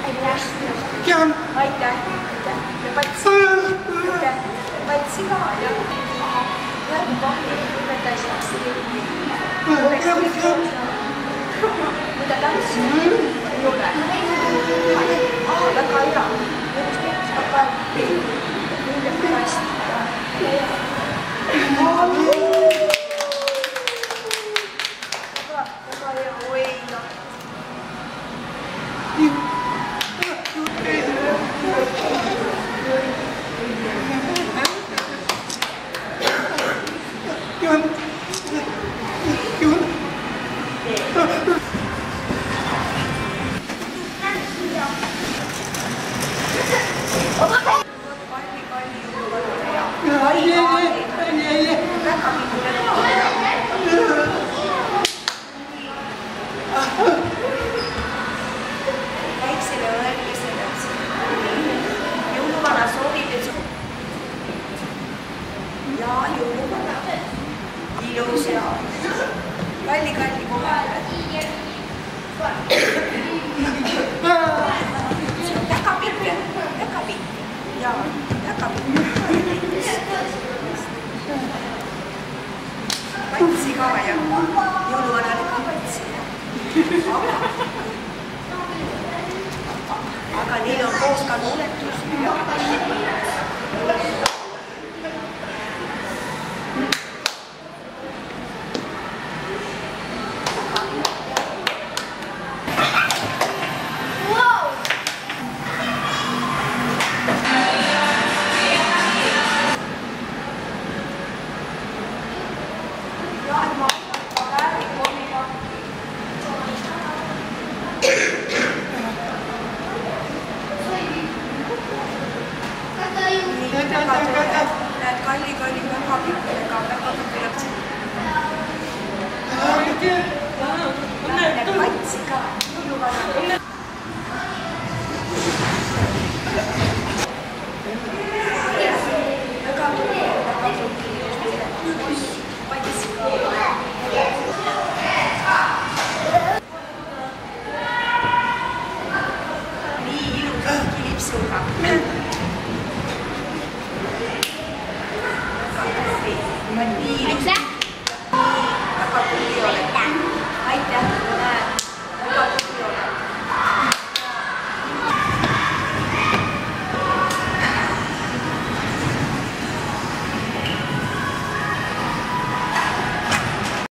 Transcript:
Aitäh. Ja patsi ka ja praegu kahju, et asjaks mida tantsi ei ole. Väga hea. Just näiteks väga hindab hästi. Väga hea. Oi, noh. Väiksele õelkesele jõuluvana soovib, et ja jõuluvana ilus ja kalli kohe. See on väga pikk ja väga pikk. Patsi ka ja jõuluvanale ka patsi. Aga neil on koos ka luuletus.